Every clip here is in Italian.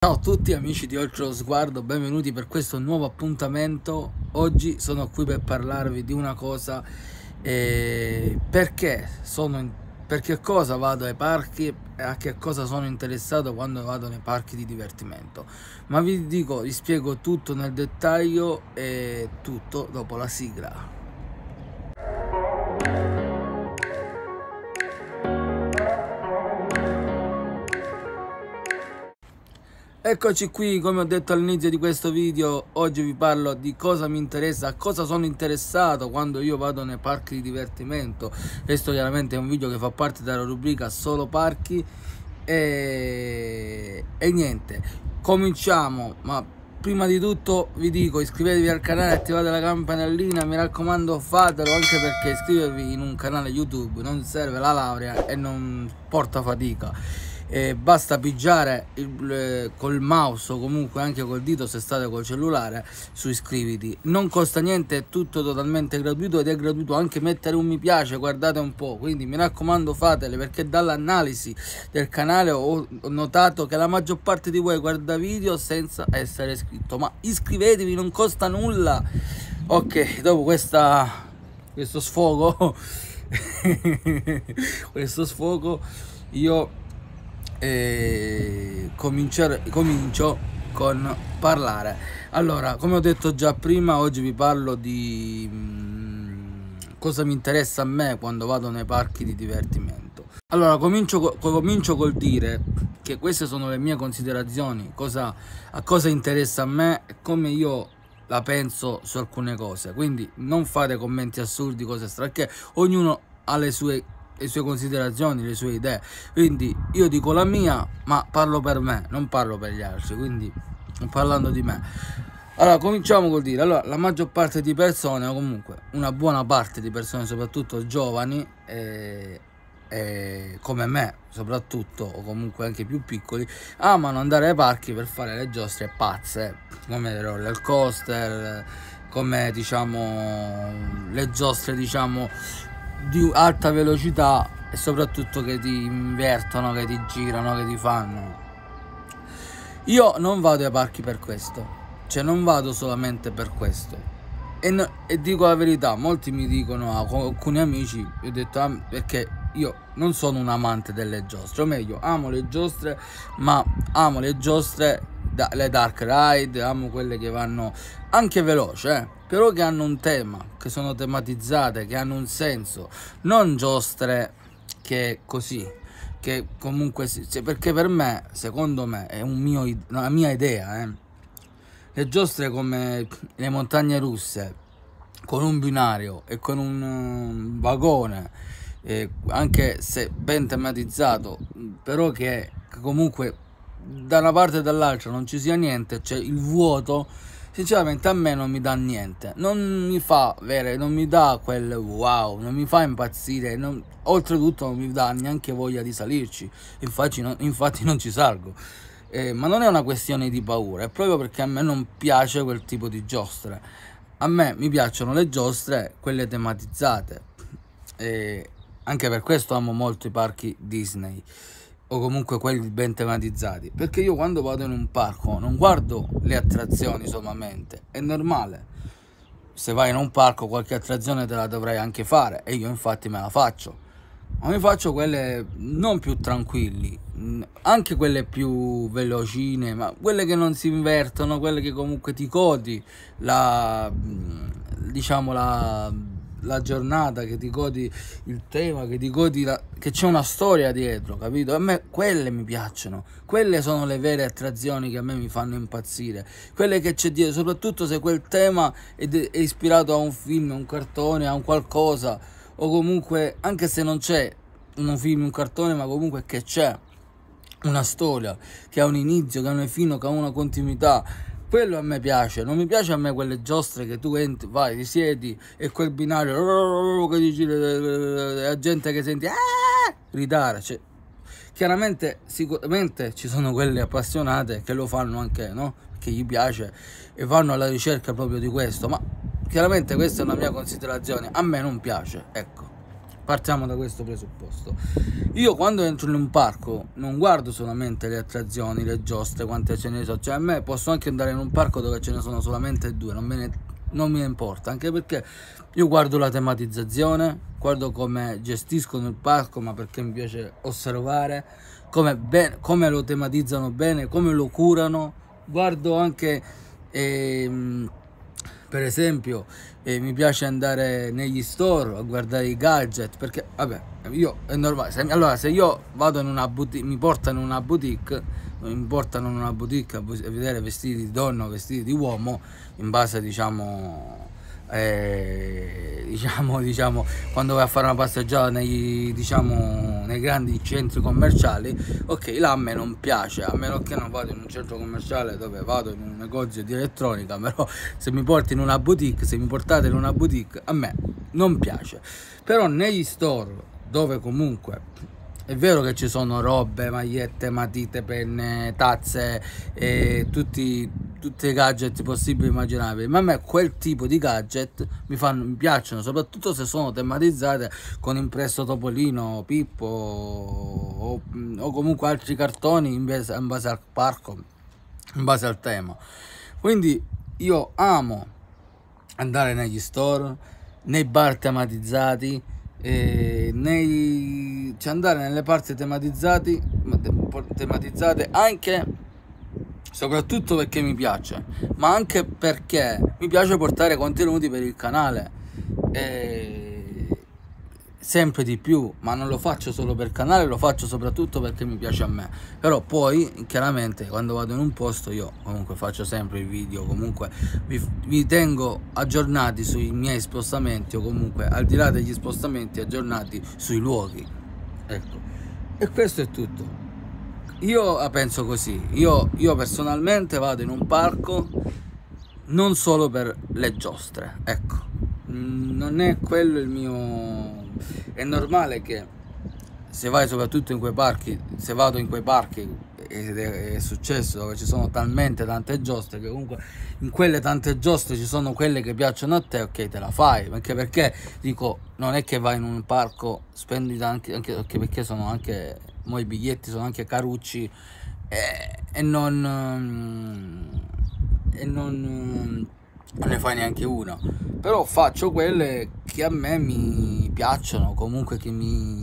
Ciao a tutti amici di Oltre lo Sguardo, benvenuti per questo nuovo appuntamento. Oggi sono qui per parlarvi di una cosa, per che cosa vado ai parchi e a che cosa sono interessato quando vado nei parchi di divertimento. Ma vi spiego tutto nel dettaglio e tutto dopo la sigla. Eccoci qui, come ho detto all'inizio di questo video, oggi vi parlo di cosa mi interessa, a cosa sono interessato quando io vado nei parchi di divertimento. Questo chiaramente è un video che fa parte della rubrica Solo Parchi e niente, cominciamo. Ma prima di tutto vi dico, iscrivetevi al canale, attivate la campanellina, mi raccomando fatelo, anche perché iscrivervi in un canale YouTube non serve la laurea e non porta fatica. Basta pigiare col mouse o comunque anche col dito, se state col cellulare, su iscriviti, non costa niente, è tutto totalmente gratuito ed è gratuito anche mettere un mi piace, guardate un po', quindi mi raccomando fatele, perché dall'analisi del canale ho notato che la maggior parte di voi guarda video senza essere iscritto, ma iscrivetevi, non costa nulla. Ok, dopo questo sfogo io comincio con parlare. Allora, come ho detto già prima, oggi vi parlo di cosa mi interessa a me quando vado nei parchi di divertimento. Allora, comincio col dire che queste sono le mie considerazioni, a cosa interessa a me e come io la penso su alcune cose. Quindi non fate commenti assurdi, cose strane, perché ognuno ha le sue considerazioni, le sue idee, quindi io dico la mia, ma parlo per me, non parlo per gli altri, quindi parlando di me. Allora, cominciamo col dire, allora, la maggior parte di persone, o comunque una buona parte di persone, soprattutto giovani, come me soprattutto, o comunque anche più piccoli, amano andare ai parchi per fare le giostre pazze, come le roller coaster, come diciamo le giostre diciamo di alta velocità e soprattutto che ti invertono, che ti girano, che ti fanno. Io non vado ai parchi per questo, cioè non vado solamente per questo, e dico la verità, molti mi dicono, alcuni amici, ho detto perché io non sono un amante delle giostre, o meglio amo le giostre, ma amo le giostre, le dark ride, amo quelle che vanno anche veloce, però che hanno un tema, che sono tematizzate, che hanno un senso, non giostre che così, che comunque perché per me, secondo me, è una mia idea, le giostre come le montagne russe, con un binario e con un vagone, anche se ben tematizzato, però che comunque da una parte e dall'altra non ci sia niente, c'è il vuoto, sinceramente a me non mi dà niente, non mi dà quel wow, non mi fa impazzire, oltretutto non mi dà neanche voglia di salirci, infatti non ci salgo, ma non è una questione di paura, è proprio perché a me non piace quel tipo di giostre. A me mi piacciono le giostre, quelle tematizzate, anche per questo amo molto i parchi Disney, o comunque quelli ben tematizzati, perché io quando vado in un parco non guardo le attrazioni solamente, è normale, se vai in un parco qualche attrazione te la dovrai anche fare, e io infatti me la faccio, ma mi faccio quelle non più tranquilli, anche quelle più velocine, ma quelle che non si invertono, quelle che comunque ti godi la giornata, che ti godi il tema, che ti godi che c'è una storia dietro, capito? A me quelle mi piacciono, quelle sono le vere attrazioni che a me mi fanno impazzire, quelle che c'è dietro, soprattutto se quel tema è ispirato a un film, a un cartone, a un qualcosa, o comunque anche se non c'è un film, un cartone, ma comunque che c'è una storia, che ha un inizio, che ha un fine, che ha una continuità. Quello a me piace, non mi piace a me quelle giostre che tu entri, vai, ti siedi e quel binario che ti gira, la gente che senti gridare, cioè, chiaramente, sicuramente ci sono quelle appassionate che lo fanno anche, no? Che gli piace e vanno alla ricerca proprio di questo, ma chiaramente questa è una mia considerazione, a me non piace, ecco. partiamo da questo presupposto. Io quando entro in un parco non guardo solamente le attrazioni, le giostre, quante ce ne sono, cioè a me posso anche andare in un parco dove ce ne sono solamente 2, non mi importa, anche perché io guardo la tematizzazione, guardo come gestiscono il parco, ma perché mi piace osservare come lo tematizzano bene, come lo curano, guardo anche per esempio mi piace andare negli store a guardare i gadget, perché vabbè, io è normale, allora se io vado in una boutique, mi portano in una boutique a vedere vestiti di donna o vestiti di uomo, in base diciamo quando vai a fare una passeggiata nei grandi centri commerciali, ok, là a me non piace, a meno che non vado in un centro commerciale dove vado in un negozio di elettronica, però se mi portate in una boutique, a me non piace. Però negli store dove comunque è vero che ci sono robe, magliette, matite, penne, tazze e tutti i gadget possibili e immaginabili, ma a me quel tipo di gadget mi piacciono, soprattutto se sono tematizzate con impresso Topolino, Pippo o comunque altri cartoni in base al parco, in base al tema. Quindi io amo andare negli store, nei bar tematizzati, andare nelle parti tematizzate anche soprattutto perché mi piace, ma anche perché mi piace portare contenuti per il canale, sempre di più, ma non lo faccio solo per canale, lo faccio soprattutto perché mi piace a me. Però poi chiaramente quando vado in un posto io comunque faccio sempre il video, comunque vi tengo aggiornati sui miei spostamenti, o comunque al di là degli spostamenti aggiornati sui luoghi, ecco. E questo è tutto. Io la penso così, io personalmente vado in un parco non solo per le giostre, ecco, non è quello il mio. È normale che se vai soprattutto in quei parchi, se vado in quei parchi, ed è successo, dove ci sono talmente tante giostre che comunque in quelle tante giostre ci sono quelle che piacciono a te, ok, te la fai, anche perché dico, non è che vai in un parco, spendi anche perché sono anche, mo i biglietti sono anche carucci, e non ne fai neanche una. Però faccio quelle che a me mi piacciono, comunque che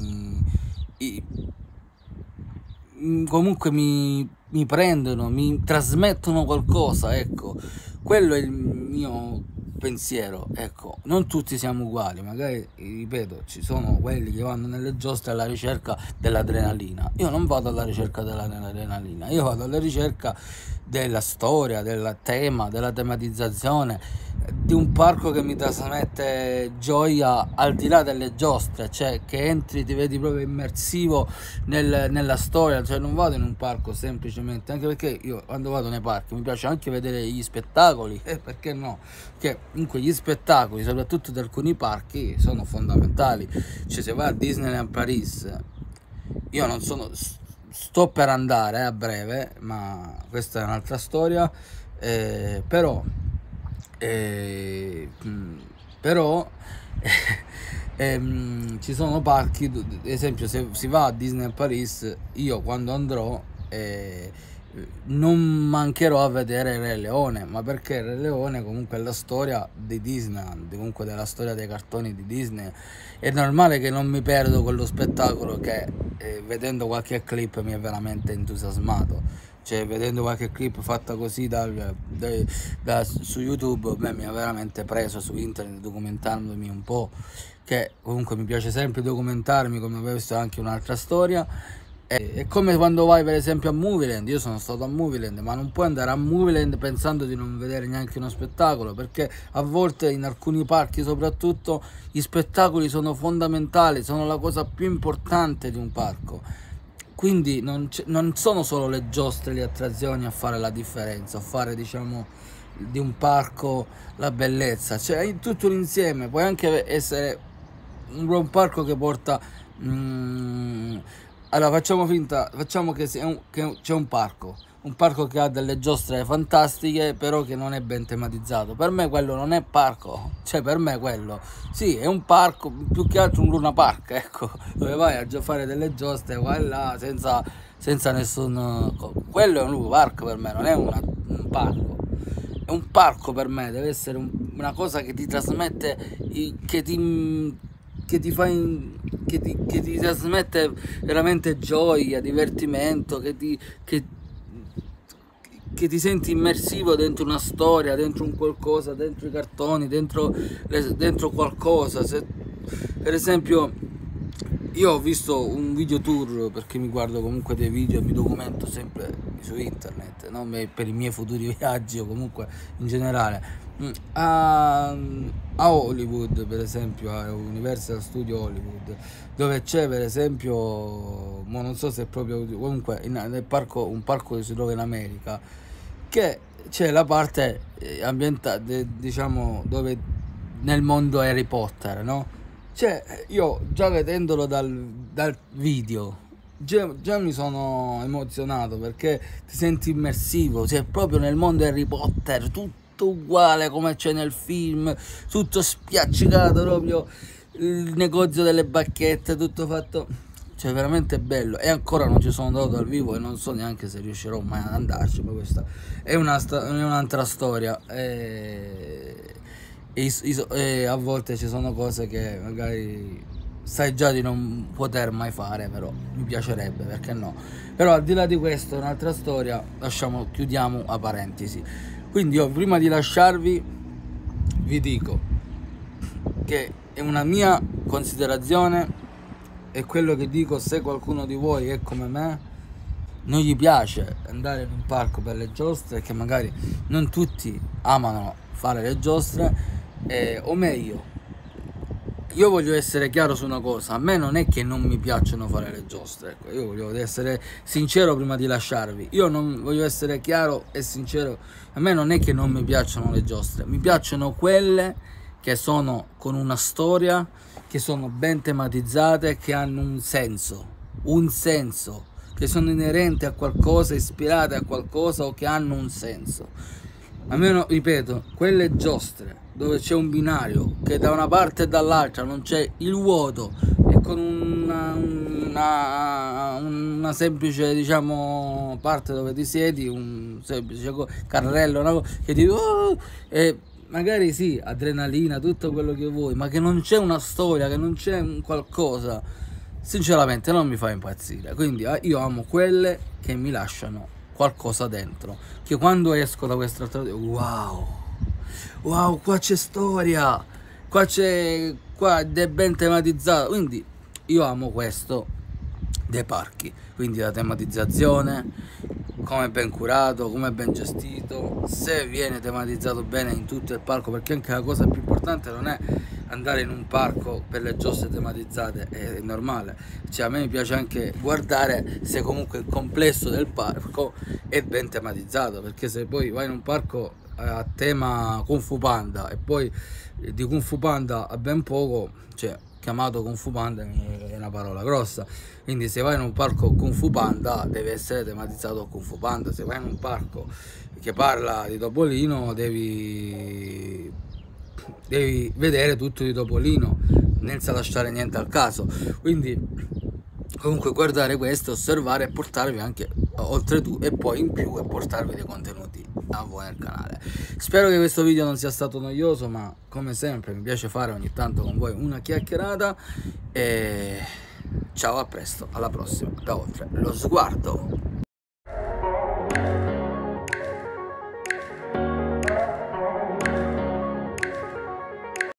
comunque mi prendono, mi trasmettono qualcosa, ecco. Quello è il mio pensiero, ecco. Non tutti siamo uguali, magari, ripeto, ci sono quelli che vanno nelle giostre alla ricerca dell'adrenalina. Io non vado alla ricerca dell'adrenalina, io vado alla ricerca della storia, del tema, della tematizzazione, di un parco che mi trasmette gioia al di là delle giostre, cioè che entri, ti vedi proprio immersivo nella storia. Cioè non vado in un parco semplicemente, anche perché io quando vado nei parchi mi piace anche vedere gli spettacoli, perché no? Che comunque gli spettacoli, soprattutto di alcuni parchi, sono fondamentali. Cioè se vai a Disneyland Paris, io non sono, sto per andare a breve, ma questa è un'altra storia, però ci sono parchi, ad esempio se si va a Disney Paris, io quando andrò non mancherò a vedere Re Leone, ma perché Re Leone comunque è la storia di Disneyland, comunque della storia dei cartoni di Disney. È normale che non mi perdo quello spettacolo che vedendo qualche clip mi è veramente entusiasmato. Cioè vedendo qualche clip fatta così su YouTube, beh, mi ha veramente preso su internet, documentandomi un po', che comunque mi piace sempre documentarmi, come avevo visto anche un'altra storia. È come quando vai per esempio a Movieland. Io sono stato a Movieland, ma non puoi andare a Movieland pensando di non vedere neanche uno spettacolo, perché a volte in alcuni parchi soprattutto gli spettacoli sono fondamentali, sono la cosa più importante di un parco. Quindi non sono solo le giostre, le attrazioni a fare la differenza, a fare, diciamo, di un parco la bellezza. Cioè tutto un insieme. Puoi anche essere un parco che porta allora facciamo che c'è un parco, un parco che ha delle giostre fantastiche, però che non è ben tematizzato. Per me quello non è parco, cioè per me quello, sì, è un parco, più che altro un Luna Park, ecco, dove vai a fare delle giostre, qua e là, senza nessun... Quello è un Luna Park per me, non è un parco. È un parco per me, deve essere una cosa che ti trasmette, che ti fa che ti trasmette veramente gioia, divertimento, che ti senti immersivo dentro una storia, dentro un qualcosa, dentro i cartoni, dentro qualcosa. Se, per esempio, io ho visto un video tour, perché mi guardo comunque dei video e mi documento sempre su internet, no? Per i miei futuri viaggi o comunque in generale. A Hollywood, per esempio, a Universal Studio Hollywood, dove c'è per esempio, ma non so se è proprio comunque nel parco, un parco che si trova in America, che c'è la parte ambientata, diciamo, dove nel mondo Harry Potter, no? Cioè, io già vedendolo dal video, già mi sono emozionato, perché ti senti immersivo, cioè proprio nel mondo Harry Potter, tutto uguale come c'è nel film, tutto spiaccicato, proprio il negozio delle bacchette, tutto fatto, cioè veramente bello. E ancora non ci sono andato dal vivo e non so neanche se riuscirò mai ad andarci, ma questa è un'altra storia. E a volte ci sono cose che magari sai già di non poter mai fare, però mi piacerebbe, perché no. Però al di là di questo, un'altra storia, chiudiamo a parentesi. Quindi io, prima di lasciarvi, vi dico che è una mia considerazione, è quello che dico. Se qualcuno di voi è come me, non gli piace andare in un parco per le giostre, che magari non tutti amano fare le giostre, o meglio, io voglio essere chiaro su una cosa: a me non è che non mi piacciono fare le giostre, ecco, io voglio essere sincero prima di lasciarvi. Io non voglio essere chiaro e sincero: a me non è che non mi piacciono le giostre, mi piacciono quelle che sono con una storia, che sono ben tematizzate, che hanno un senso, che sono inerenti a qualcosa, ispirate a qualcosa, o che hanno un senso. A me, ripeto, quelle giostre dove c'è un binario, che da una parte e dall'altra non c'è il vuoto, e con una semplice, diciamo, parte dove ti siedi, un semplice carrello, che ti... e magari sì, adrenalina, tutto quello che vuoi, ma che non c'è una storia, che non c'è un qualcosa, sinceramente non mi fa impazzire. Quindi io amo quelle che mi lasciano qualcosa dentro, che quando esco da questa wow, qua c'è storia, qua è ben tematizzato. Quindi io amo questo dei parchi, quindi la tematizzazione, come è ben curato, come è ben gestito, se viene tematizzato bene in tutto il parco, perché anche la cosa più importante non è andare in un parco per le giostre tematizzate, è normale, cioè a me mi piace anche guardare se comunque il complesso del parco è ben tematizzato, perché se poi vai in un parco a tema Kung Fu Panda e poi di Kung Fu Panda a ben poco, cioè chiamato Kung Fu Panda è una parola grossa, quindi se vai in un parco Kung Fu Panda deve essere tematizzato Kung Fu Panda. Se vai in un parco che parla di Topolino devi vedere tutto di Topolino, senza lasciare niente al caso. Quindi comunque guardare questo, osservare e portarvi anche oltretutto, e poi in più, e portarvi dei contenuti a voi nel canale. Spero che questo video non sia stato noioso, ma come sempre mi piace fare ogni tanto con voi una chiacchierata. E ciao, a presto, alla prossima da Oltre lo Sguardo.